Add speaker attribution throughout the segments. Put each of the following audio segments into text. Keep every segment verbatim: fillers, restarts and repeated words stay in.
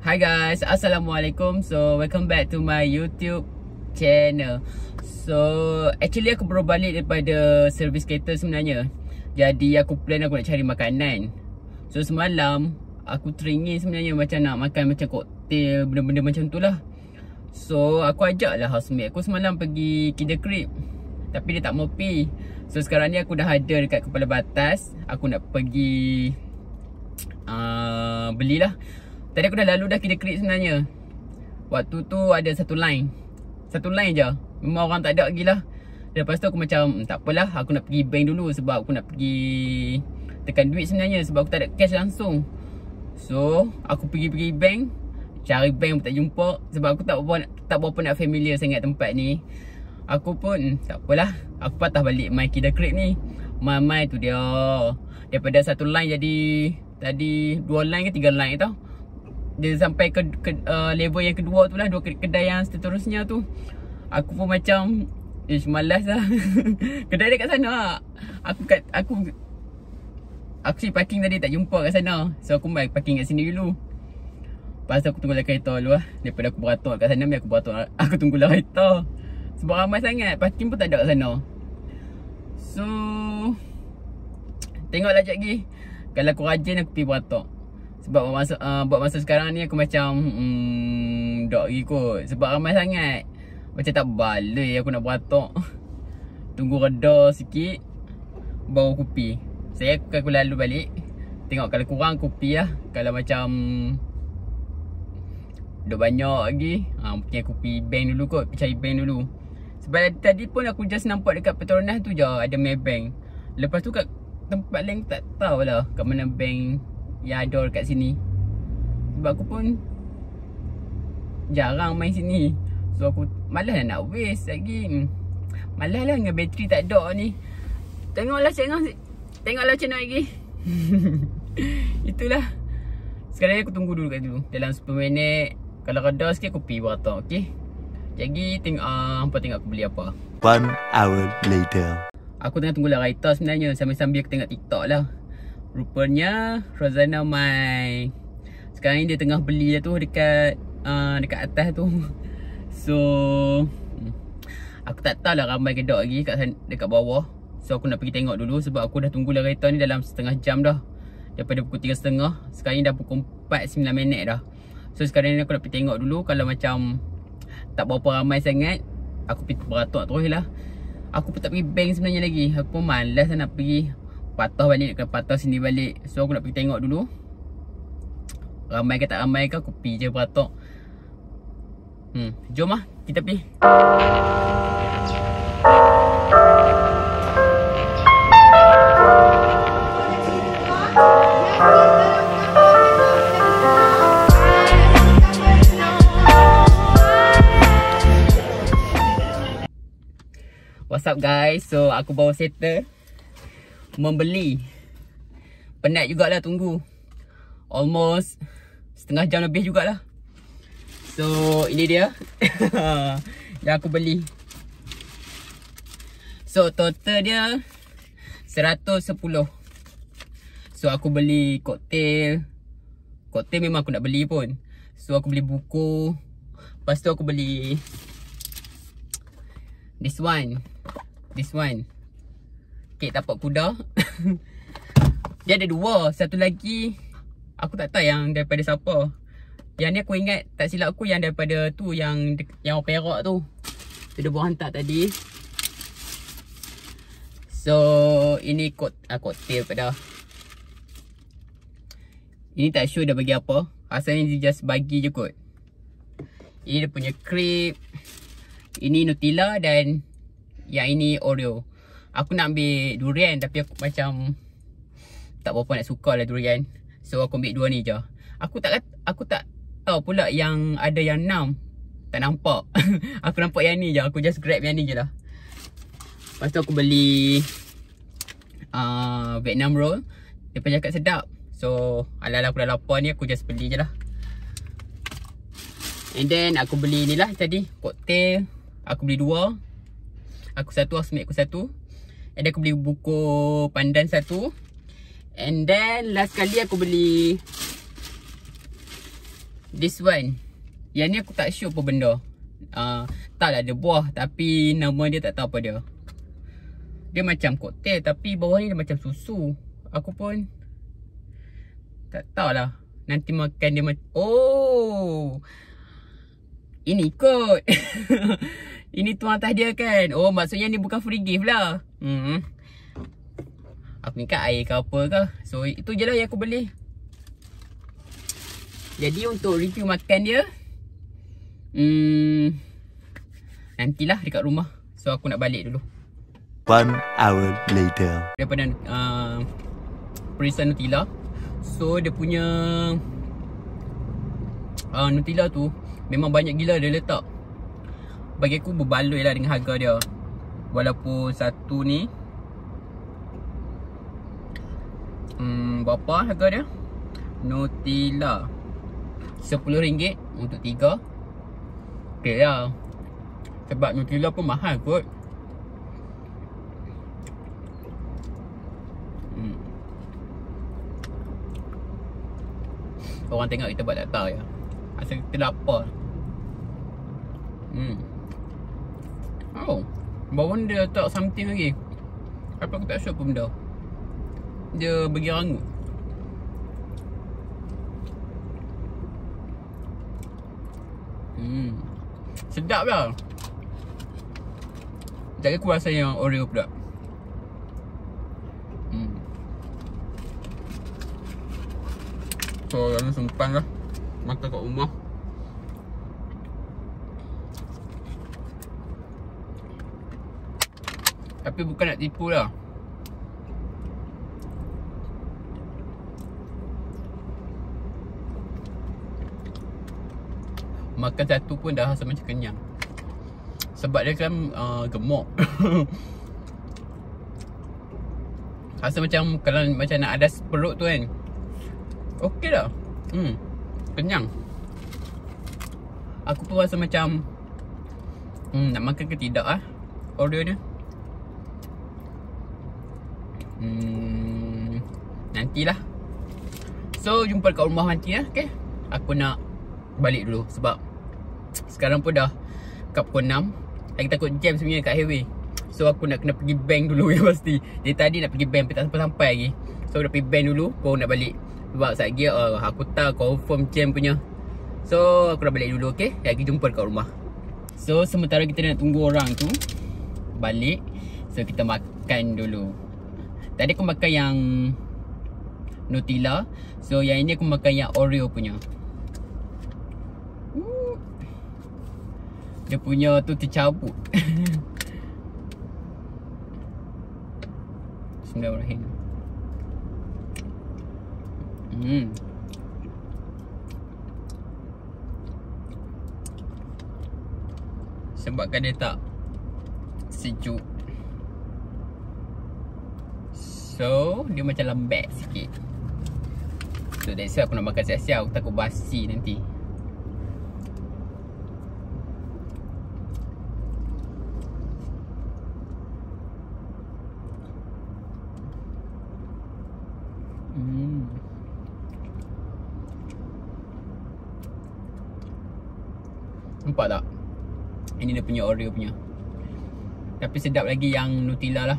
Speaker 1: Hi guys, Assalamualaikum. So welcome back to my YouTube channel. So actually aku baru balik daripada service kereta sebenarnya. Jadi aku plan aku nak cari makanan. So semalam aku teringin sebenarnya macam nak makan macam koktel, benda-benda macam tu lah. So aku ajak lah housemate aku semalam pergi Kida Krip, tapi dia tak mau pergi. So sekarang ni aku dah ada dekat Kepala Batas. Aku nak pergi uh, belilah. Tadi aku dah lalu dah Kida Krip sebenarnya. Waktu tu ada satu line. Satu line je. Memang orang tak ada lagi lah. Lepas tu aku macam tak apalah, aku nak pergi bank dulu sebab aku nak pergi tekan duit sebenarnya, sebab aku tak ada cash langsung. So aku pergi-pergi bank, cari bank pun tak jumpa. Sebab aku tak berapa, tak berapa nak familiar sangat tempat ni. Aku pun tak apalah, aku patah balik my Kida Krip ni. My-my tu dia, daripada satu line jadi tadi dua line ke tiga line tau. Dia sampai ke, ke uh, level yang kedua tu lah, dua kedai yang seterusnya tu. Aku pun macam ish, malas lah. Kedai dia kat sana. Aku kat aku Aku si parking tadi tak jumpa kat sana. So aku main parking kat sini dulu. Lepas tu aku tunggu lah kereta dulu lah. Daripada aku beratur kat sana, biar aku beratur, aku tunggulah kereta. Sebab ramai sangat, parking pun tak ada kat sana. So tengoklah sekejap lagi. Kalau aku rajin aku pergi beratur. Sebab buat masa, uh, buat masa sekarang ni aku macam hmm, tak lagi kot. Sebab ramai sangat. Macam tak balik aku nak beratur. Tunggu reda sikit baru aku pergi. Saya aku, aku lalu balik. Tengok kalau kurang aku pergi lah. Kalau macam dah banyak lagi, ha, mungkin aku pergi bank dulu kot. Pergi cari bank dulu. Sebab tadi pun aku just nampak dekat Petronas tu je ada Maybank. Lepas tu kat tempat lain tak tahulah kat mana bank yang ada dekat sini. Sebab aku pun jarang main sini. So aku malas lah nak waste lagi. Malas lah dengan bateri tak ada ni. Tengoklah tengok Tengoklah macam mana lagi. Itulah. Sekarang ni aku tunggu dulu kat dulu. Dalam sepuluh minit. Kalau reda sikit aku pergi beratur. Okay. Jadi tengok uh, hampa tengok aku beli apa.
Speaker 2: One hour later.
Speaker 1: Aku tengah tunggulah Raita sebenarnya. Sambil-sambil aku tengok TikTok lah. Rupanya Rozana Mai sekarang ni dia tengah beli lah tu dekat uh, dekat atas tu. So aku tak tahu lah ramai ke tak lagi kat dekat bawah. So aku nak pergi tengok dulu sebab aku dah tunggulah kereta ni dalam setengah jam dah. Daripada pukul tiga tiga puluh. Sekarang ni dah pukul empat sembilan minit dah. So sekarang ni aku nak pergi tengok dulu. Kalau macam tak berapa ramai sangat, aku pergi beratur terus lah. Aku pun tak pergi bank sebenarnya lagi. Aku pun malas lah nak pergi patah balik, kena patah sini balik. So aku nak pergi tengok dulu. Ramai ke tak ramai ke, aku pergi je beratur. Hmm, jom lah kita pergi. What's up guys? So aku bawa settle membeli. Penat jugalah tunggu. Almost setengah jam lebih jugalah. So ini dia yang aku beli. So total dia seratus sepuluh. So aku beli koktel. Koktel memang aku nak beli pun. So aku beli buku. Lepas tu aku beli This one This one kek tapak kuda. Dia ada dua. Satu lagi aku tak tahu yang daripada siapa. Yang ni aku ingat, tak silap aku, yang daripada tu, Yang yang Perak tu. Tu dia buat hantar tadi. So ini kot, ah, koktel pada. Ini tak sure dia bagi apa. Asalnya dia just bagi je kot. Ini dia punya krip. Ini Nutella dan yang ini Oreo. Aku nak ambil durian tapi aku macam tak berapa nak suka lah durian. So aku ambil dua ni je. Aku tak aku tak tahu pula yang ada yang enam. Tak nampak. Aku nampak yang ni je. Aku just grab yang ni je lah. Lepas tu aku beli uh, Vietnam roll. Dia pun cakap sedap. So ala-ala aku dah lapar ni, aku just beli je lah. And then aku beli ni lah tadi, koktel. Aku beli dua. Aku satu, housemate aku satu. And then aku beli buku pandan satu. And then last kali aku beli This one. Yang ni aku tak sure apa benda. Uh, tak lah ada buah, tapi nama dia tak tahu apa dia. Dia macam koktel tapi bawah ni dia macam susu. Aku pun tak tahulah. Nanti makan dia macam, oh, ini kot. Ini tuang atas dia kan. Oh, maksudnya ni bukan free gift lah. Hmm. Aku ni kat air ke apa ke. So itu je lah yang aku beli. Jadi untuk review makan dia, Hmm nantilah dekat rumah. So aku nak balik dulu.
Speaker 2: One hour later.
Speaker 1: Daripada uh, perisan Nutella. So dia punya uh, Nutella tu memang banyak gila dia letak. Bagi aku berbaloi lah dengan harga dia. Walaupun satu ni Hmm berapa harga dia? Nutella sepuluh ringgit untuk tiga. Okay lah. Sebab Nutella pun mahal kot. hmm. Orang tengok kita buat tak tahu ya. Asal kita lapar. Hmm. Oh, bawah dia letak something lagi. Apa aku tak sure pun benda. Dia bagi rangut. Hmm. Sedap lah. Jadi aku rasa yang Oreo pula. Hmm. So jangan simpan lah. Makan kat rumah. Tapi bukan nak tipu lah. Makan satu pun dah rasa macam kenyang. Sebab dia kan uh, gemuk. Rasa macam kalau macam nak ada perut tu kan. Okey dah. Hmm. Kenyang. Aku pun rasa macam hmm, nak makan ke tidak ah Oreo ni. Hmm, nantilah. So jumpa kat rumah nanti lah. Okay. Aku nak balik dulu sebab sekarang pun dah kat pukul enam. Lagi takut jam sebenarnya kat highway. So aku nak kena pergi bank dulu ya pasti. Dari tadi nak pergi bank tapi tak sampai-sampai lagi. So nak pergi bank dulu baru nak balik. Sebab saat lagi uh, aku tahu confirm jam punya. So aku dah balik dulu, okay. Lagi jumpa kat rumah. So sementara kita nak tunggu orang tu balik, so kita makan dulu. Tadi aku makan yang Nutella. So yang ini aku makan yang Oreo punya. Dia punya tu tercabut. Bismillahirrahmanirrahim. Hmm. Sebabkan dia tak sejuk, so dia macam lembek sikit. So that's why aku nak makan siap-siap. Aku takut basi nanti. Hmm. Nampak tak? Ini dia punya Oreo punya. Tapi sedap lagi yang Nutella lah.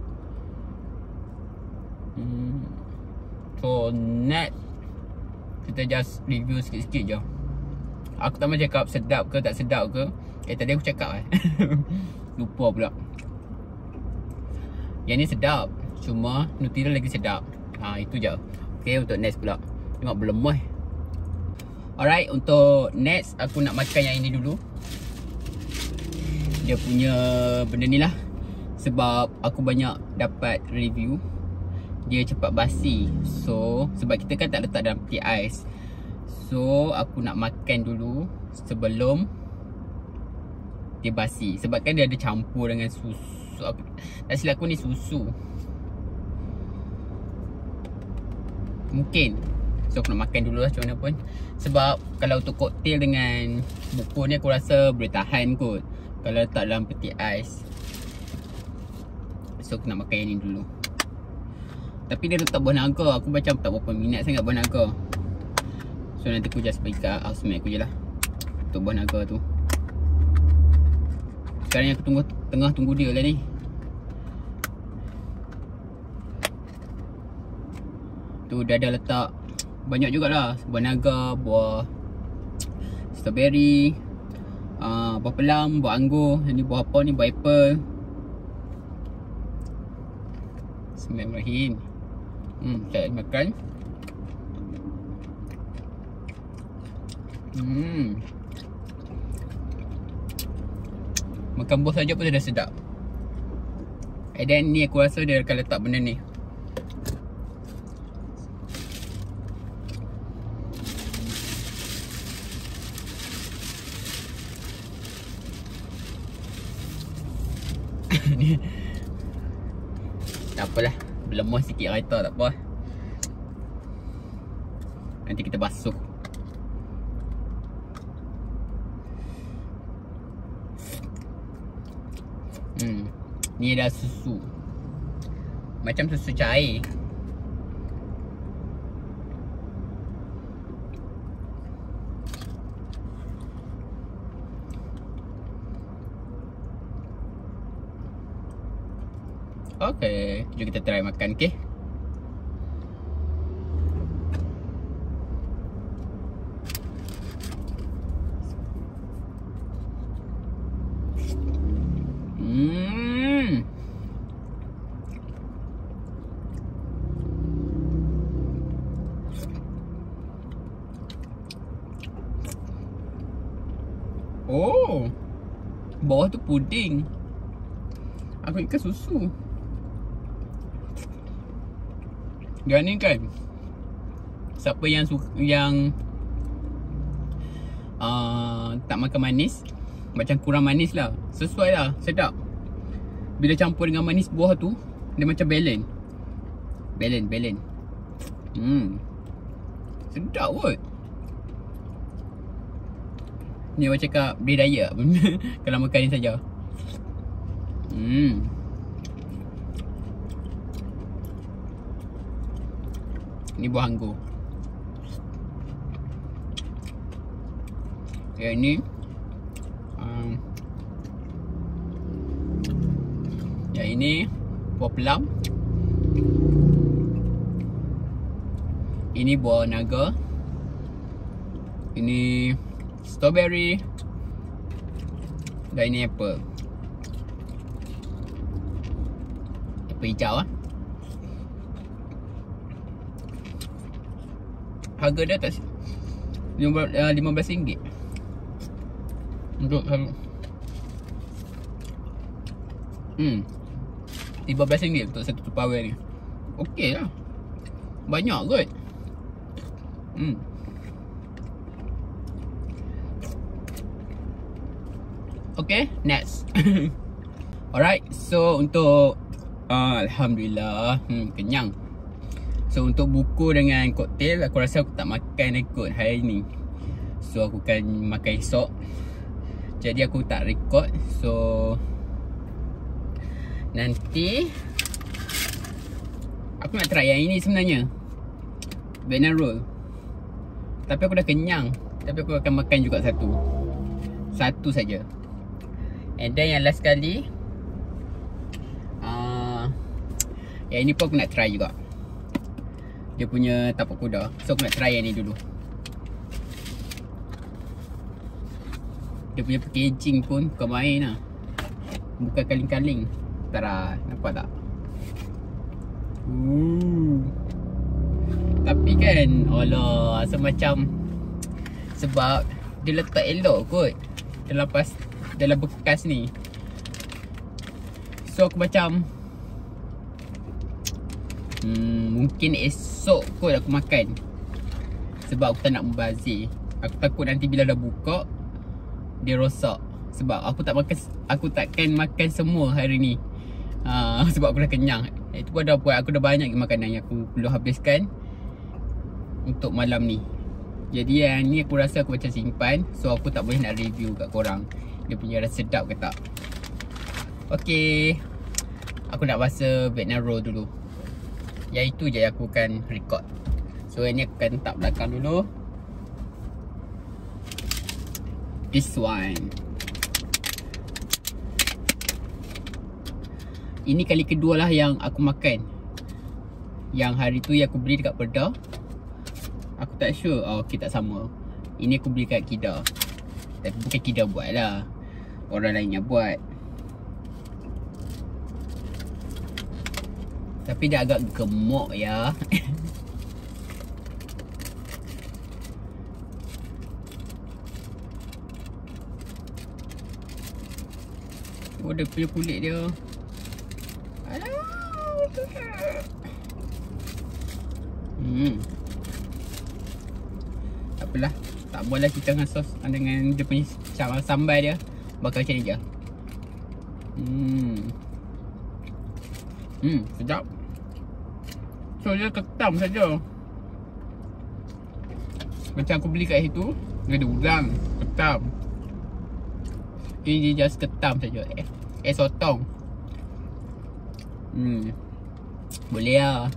Speaker 1: Hmm. So next kita just review sikit-sikit je. Aku tak mahu cakap sedap ke tak sedap ke. Eh tadi aku cakap eh lupa pula. Yang ni sedap, cuma Nutella lagi sedap. Ha, itu je. Okay, untuk next pula. Tengok belum eh. Alright, untuk next aku nak makan yang ini dulu. Dia punya benda ni lah. Sebab aku banyak dapat review dia cepat basi. So sebab kita kan tak letak dalam peti ais. So aku nak makan dulu sebelum dia basi. Sebab kan dia ada campur dengan susu. Aku, tak silap aku ni susu. Mungkin. So aku nak makan dulu lah macam mana pun. Sebab kalau untuk koktel dengan buku ni aku rasa boleh tahan kot kalau letak dalam peti ais. So aku nak makan yang ni dulu. Tapi dia letak buah naga. Aku macam tak berapa minat sangat buah naga. So nanti aku just pergi kat house mate aku je lah untuk buah naga tu. Sekarang ni aku tunggu, tengah tunggu dia lah ni. Tu dah ada letak banyak jugalah buah naga, buah strawberry, uh, buah pelam, buah anggur. Ni buah apa ni? Buah apple. Bismillahirrahmanirrahim. Hmm, saya makan. Hmm. Makan buah saja pun dah sedap. And then ni aku rasa dia akan letak benda ni. Ni tak apalah, berlemah sikit kereta tak apa. Nanti kita basuh. Hmm, ni dah susu. Macam susu cair. Okay, jom kita try makan, okay? Hmm. Oh, bawah tu puding. Aku ikan susu. Dan ni kan, siapa yang suka, yang uh, tak makan manis, macam kurang manis lah, sesuai lah, sedap. Bila campur dengan manis buah tu, dia macam balance. Balance, balance. Hmm, sedap kot. Ni orang cakap boleh diet kalau makan ni saja. Hmm. Ni buah anggur. Yang ni um, yang ini buah pelam. Ini buah naga. Ini strawberry. Dan ini apple. Apple hijau lah. Harga dia tak lima belas ringgit untuk satu. Hmm, lima belas ringgit untuk satu tupperware ni. Okey lah, banyak kot. Hmm. Okay, next. Alright, so untuk uh, Alhamdulillah, hmm, kenyang. So untuk buku dengan koktail, aku rasa aku tak makan ikut hari ni. So aku akan makan esok. Jadi aku tak record. So nanti aku nak try yang ini sebenarnya, banana roll. Tapi aku dah kenyang. Tapi aku akan makan juga satu. Satu saja. And then yang last kali, uh, yang ini pun aku nak try juga. Dia punya tapak kuda. So aku nak try yang ni dulu. Dia punya packaging pun bukan main lah. Bukan kaling-kaling. Tara, nampak tak? Ooh. Tapi kan, alah, semacam, sebab dia letak elok kot dalam pas, dalam bekas ni. So aku macam Hmm, mungkin esok kot aku makan. Sebab aku tak nak membazir. Aku takut nanti bila dah buka dia rosak. Sebab aku tak makan, aku takkan makan semua hari ni. uh, Sebab aku dah kenyang. Itu pun dah buat, aku dah banyak makanan yang aku perlu habiskan untuk malam ni. Jadi yang ni aku rasa aku macam simpan. So aku tak boleh nak review kat korang dia punya rasa sedap ke tak. Okay, aku nak basuh banana roll dulu. Yang itu je aku akan record. So yang ni aku akan letak belakang dulu. this one. Ini kali kedua lah yang aku makan. Yang hari tu yang aku beli dekat Pedah, aku tak sure. Oh, okay, tak sama. Ini aku beli kat Kedah. Tapi bukan Kedah buat lah, orang lain yang buat. Tapi dia agak gemuk ya. Oh, dia punya kulit dia. Alah. Hmm. Tak apalah. Tak boleh kita dengan sos, dengan dia punya sambal dia. Bakal macam ni je. Hmm. Hmm, sedap. So dia ketam saja. Macam aku beli kat situ, dia ada udang, ketam. Ini dia just ketam saja. Eh, eh sotong. Hmm. Boleh lah.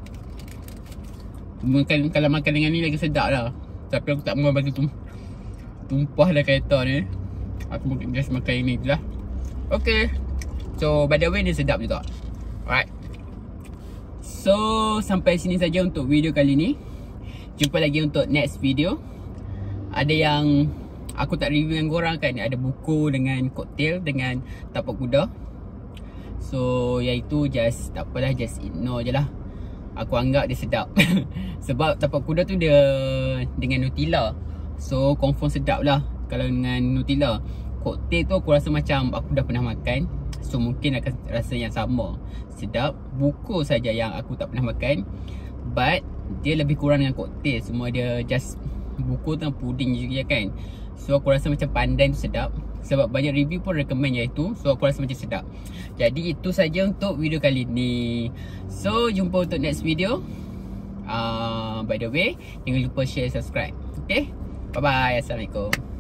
Speaker 1: Makan, kalau makan dengan ni lagi sedap lah. Tapi aku tak mahu bagi tum tumpah dah kereta ni. Aku mungkin just makan ini je lah. Okay. So by the way, dia sedap juga. Alright. So sampai sini saja untuk video kali ni. Jumpa lagi untuk next video. Ada yang aku tak review dengan korang kan. Ada buku dengan koktail dengan tapak kuda. So iaitu just tak apalah, just ignore je lah. Aku anggap dia sedap. Sebab tapak kuda tu dia dengan Nutella. So confirm sedap lah kalau dengan Nutella. Koktail tu aku rasa macam aku dah pernah makan. So mungkin akan rasa yang sama. Sedap. Buku saja yang aku tak pernah makan. But dia lebih kurang dengan koktail. Semua dia just buku tu puding juga kan. So aku rasa macam pandan tu sedap. Sebab banyak review pun recommend yang itu. So aku rasa macam sedap. Jadi itu saja untuk video kali ni. So jumpa untuk next video. uh, By the way, jangan lupa share, subscribe. Okay, bye bye. Assalamualaikum.